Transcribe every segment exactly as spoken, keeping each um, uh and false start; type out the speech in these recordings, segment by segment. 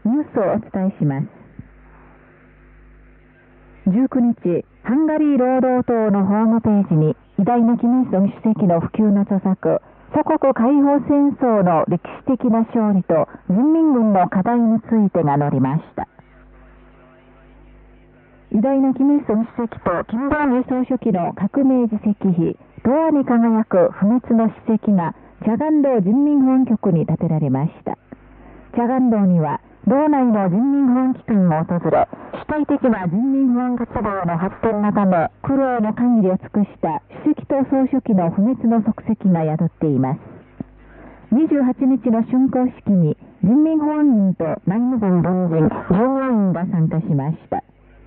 ニュースをお伝えします。じゅうくにち、ハンガリー労働党のホームページに偉大なキム・イルソン主席の普及の著作、祖国解放戦争の歴史的な勝利と人民軍の課題についてが載りました。偉大なキム・イルソン主席と金正恩総書記の革命自責碑、永遠に輝く不滅の史跡がチャガン道人民保安局に建てられました。チャガン道には道内の人民保安機関を訪れ、主体的な人民保安活動の発展のため苦労の限りを尽くした主席と総書記の不滅の足跡が宿っています。にじゅうはちにちの竣工式に人民保安軍と内務軍軍人、従業員が参加しました。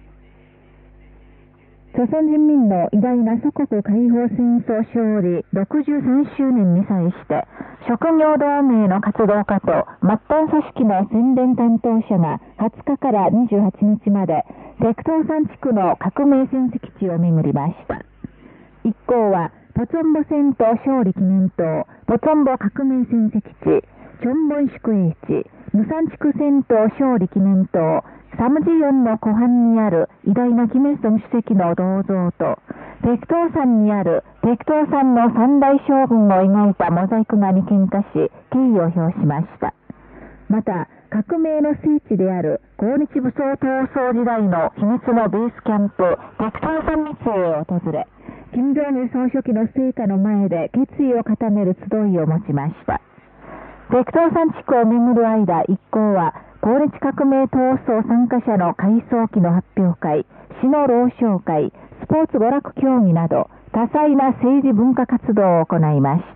朝鮮人民の偉大な祖国解放戦争勝利ろくじゅうさんしゅうねんに際して、職業同盟の活動家と末端組織の宣伝担当者がはつかからにじゅうはちにちまで、北東山地区の革命戦績地を巡りました。一行は、ポチョンボ戦闘勝利記念塔、ポチョンボ革命戦績地、チョンボン宿営地、ヌサン地区戦闘勝利記念塔、サムジヨンの湖畔にある偉大なキム・イルソン主席の銅像と、北東山にある北東山の三大将軍を描いたモザイク画に献花し、敬意を表しました。また、革命の聖地である抗日武装闘争時代の秘密のベースキャンプ、北東山密営を訪れ、金正恩総書記の成果の前で決意を固める集いを持ちました。北東山地区を巡る間、一行は、抗日革命闘争参加者の回想記の発表会、詩の朗唱会、スポーツ娯楽競技など、多彩な政治文化活動を行いました。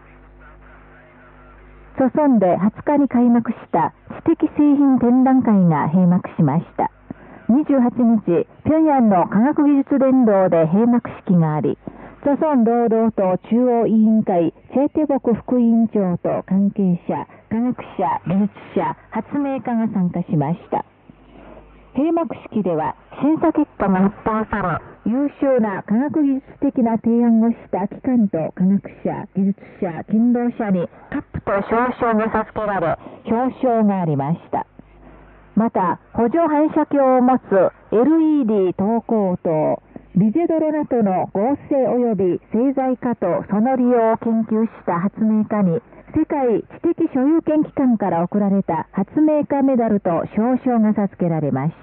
ソソンではつかに開幕した知的製品展覧会が閉幕しました。にじゅうはちにち、平壌の科学技術伝道で閉幕式があり、朝鮮労働党中央委員会チェ・テボク副委員長と関係者、科学者、技術者、発明家が参加しました。閉幕式では審査結果が発表され、優秀な科学技術的な提案をした機関と科学者、技術者、勤労者にカップと表彰が授けられ、表彰がありました。また、補助反射鏡を持つ エルイーディー 投光灯、リゼドロナトの合成及び製剤化とその利用を研究した発明家に、世界知的所有権機関から贈られた発明家メダルと表彰が授けられました。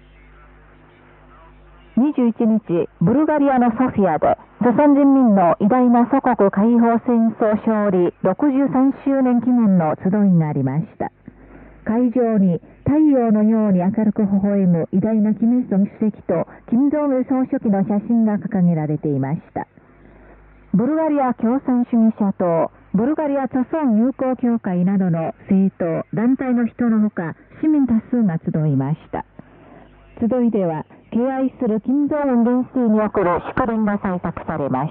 にじゅういちにち、ブルガリアのソフィアで、朝鮮人民の偉大な祖国解放戦争勝利ろくじゅうさんしゅうねん記念の集いがありました。会場に太陽のように明るく微笑む偉大なキム・イルソン主席と金正恩総書記の写真が掲げられていました。ブルガリア共産主義者党、ブルガリア朝鮮友好協会などの政党、団体の人のほか、市民多数が集いました。集いでは、敬愛する金正恩元帥に送る祝電が採択されました。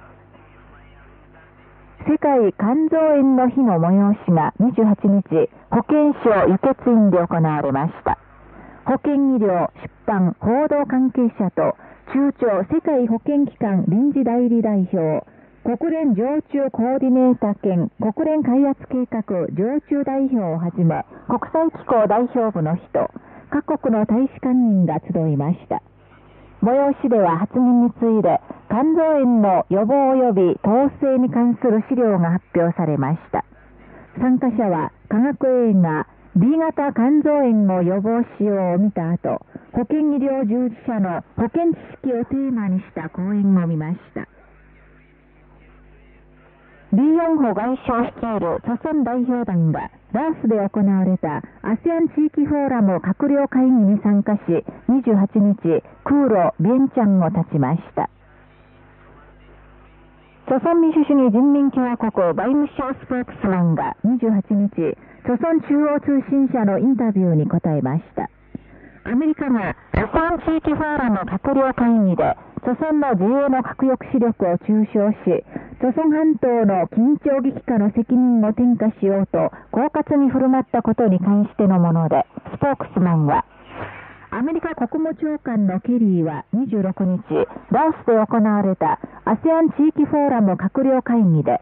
世界肝臓炎の日の催しがにじゅうはちにち、保健省輸血院で行われました。保健医療、出版、報道関係者と、中朝世界保健機関臨時代理代表、国連常駐コーディネーター兼国連開発計画常駐代表をはじめ、国際機構代表部の人、各国の大使館員が集いました。催しでは発言に次いで、肝臓炎の予防及び統制に関する資料が発表されました。参加者は科学映画 ビー 型肝臓炎を予防しようを見た後、保健医療従事者の保健知識をテーマにした講演を見ました。リー・ヨンホ外相率いる朝鮮代表団がラオスで行われた アセアン 地域フォーラム閣僚会議に参加し、にじゅうはちにち、空路ビエンチャンを立ちました。朝鮮民主主義人民共和国外務省スポークスマンがにじゅうはちにち、朝鮮中央通信社のインタビューに答えました。アメリカが アセアン 地域フォーラム閣僚会議で、朝鮮の自衛の核抑止力を中傷し、朝鮮半島の緊張激化の責任を転嫁しようと、狡猾に振る舞ったことに関してのもので、スポークスマンは、アメリカ国務長官のケリーはにじゅうろくにち、ラオスで行われた アセアン 地域フォーラム閣僚会議で、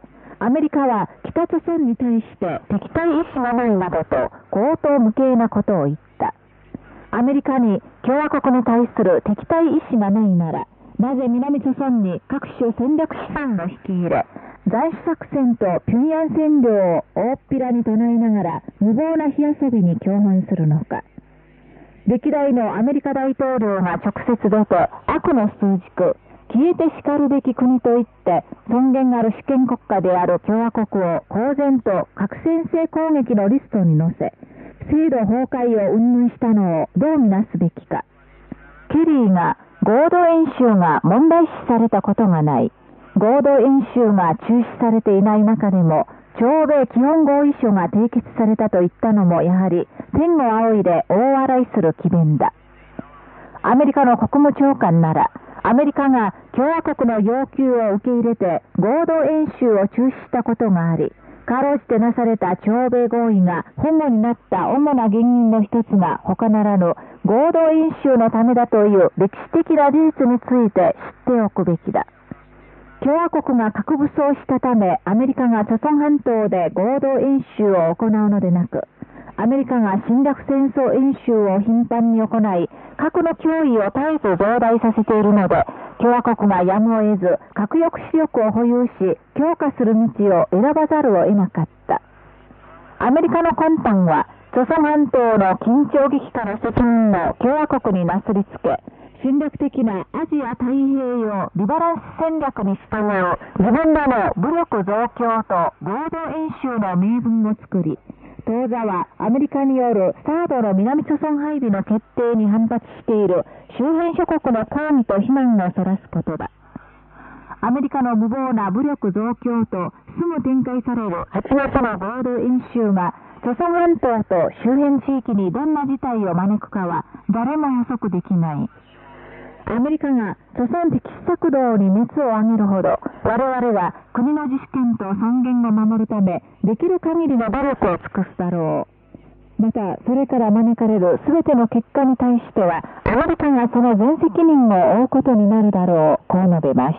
アメリカは北朝鮮に対して敵対意思がないなどと口頭無形なことを言った。アメリカに共和国に対する敵対意思がないなら、なぜ南朝鮮に各種戦略資産を引き入れ、斬首作戦と平壌占領を大っぴらに唱えながら無謀な火遊びに共犯するのか。歴代のアメリカ大統領が直接出て悪の枢軸、消えて叱るべき国といって尊厳ある主権国家である共和国を公然と核先制攻撃のリストに載せ、制度崩壊を云々したのをどうみなすべきか。ケリーが合同演習が問題視されたことがない。合同演習が中止されていない中でも、朝米基本合意書が締結されたと言ったのもやはり天を仰いで大笑いする詭弁だ。アメリカの国務長官なら、アメリカが共和国の要求を受け入れて合同演習を中止したことがあり、かろうじてなされた朝米合意が保護になった主な原因の一つが他ならぬ合同演習のためだという歴史的な事実について知っておくべきだ。共和国が核武装したためアメリカが朝鮮半島で合同演習を行うのでなく、アメリカが侵略戦争演習を頻繁に行い、核の脅威を絶えず増大させているので、共和国がやむを得ず核抑止力を保有し強化する道を選ばざるを得なかった。アメリカの魂胆は朝鮮半島の緊張激化の責任を共和国になすりつけ、戦略的なアジア太平洋リバランス戦略に従う自分らの武力増強と合同演習の名分を作り、当座はアメリカによるサードの南朝鮮配備の決定に反発している周辺諸国の抗議と非難をそらすことだ。アメリカの無謀な武力増強とすぐ展開されるはちがつの合同演習が朝鮮半島と周辺地域にどんな事態を招くかは誰も予測できない。アメリカが朝鮮敵視策動に熱を上げるほど、我々は国の自主権と尊厳を守るため、できる限りの努力を尽くすだろう。また、それから招かれるすべての結果に対しては、アメリカがその全責任を負うことになるだろう、こう述べました。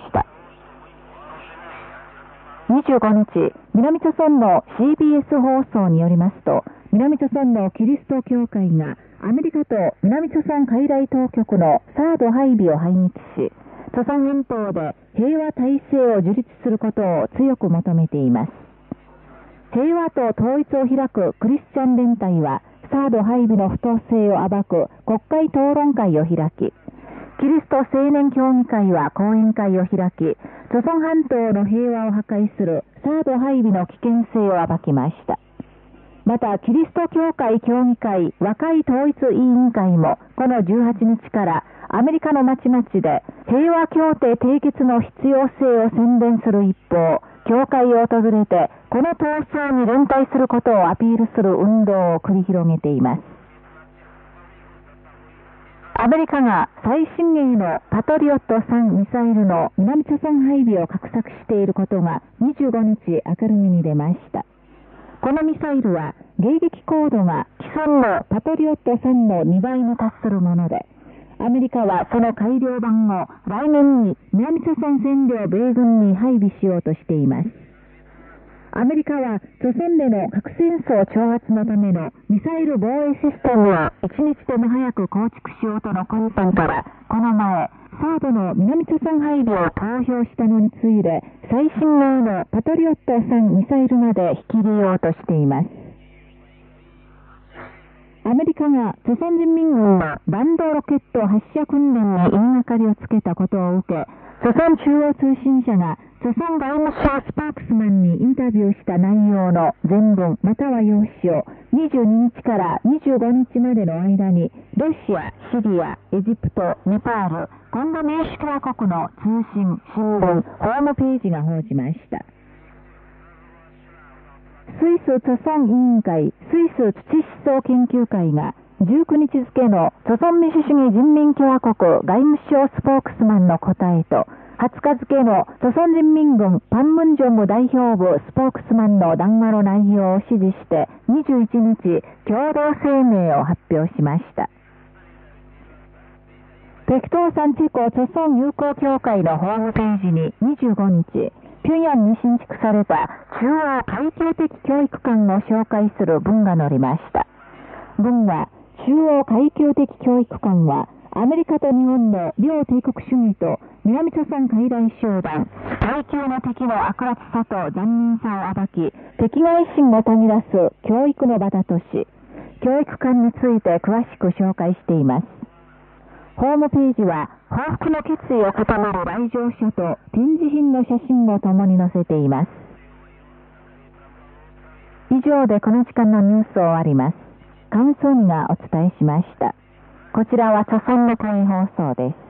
にじゅうごにち、南朝鮮の シービーエス 放送によりますと、南朝鮮のキリスト教会がアメリカと南朝鮮海外当局のサード配備を排撃し、朝鮮半島で平和体制を樹立することを強く求めています。平和と統一を開くクリスチャン連隊は、サード配備の不当性を暴く国会討論会を開き、キリスト青年協議会は講演会を開き、朝鮮半島の平和を破壊するサード配備の危険性を暴きました。また、キリスト教会協議会和会統一委員会も、このじゅうはちにちからアメリカの町々で平和協定締結の必要性を宣伝する一方、教会を訪れてこの闘争に連帯することをアピールする運動を繰り広げています。アメリカが最新鋭のパトリオットさんミサイルの南朝鮮配備を画策していることがにじゅうごにち明るみに出ました。このミサイルは迎撃高度が既存のパトリオットさんのにばいに達するもので、アメリカはその改良版を来年に南朝鮮占領米軍に配備しようとしています。アメリカは朝鮮での核戦争挑発のためのミサイル防衛システムを一日でも早く構築しようとの魂胆から、この前、サードの南朝鮮配備を公表したのに次いで、最新鋭のパトリオットさんミサイルまで引き入れようとしています。アメリカが朝鮮人民軍の弾道ロケット発射訓練に言いがかりをつけたことを受け、朝鮮中央通信社が朝鮮外務省スパークスマンにインタビューした内容の全文または用紙をにじゅうににちからにじゅうごにちまでの間にロシア、シリア、エジプト、ネパール、コンゴ民主共和国の通信、新聞、ホームページが報じました。スイス朝鮮委員会、スイス土思想研究会がじゅうくにち付の朝鮮民主主義人民共和国外務省スポークスマンの答えと、はつか付の朝鮮人民軍パンムンジョム代表部スポークスマンの談話の内容を支持してにじゅういちにち共同声明を発表しました。北東山地区朝鮮友好協会のホームページににじゅうごにち、 平壌に新築された中央階級的教育館を紹介する文が載りました。文は、中央階級的教育館は、アメリカと日本の両帝国主義と南朝鮮傀儡集団、階級の敵の悪辣さと残忍さを暴き、敵外心をたぎらす教育の場だとし、教育館について詳しく紹介しています。ホームページは、報復の決意を固める来場者と展示品の写真を共に載せています。以上でこの時間のニュースを終わります。関西がお伝えしました。こちらは朝鮮の会放送です。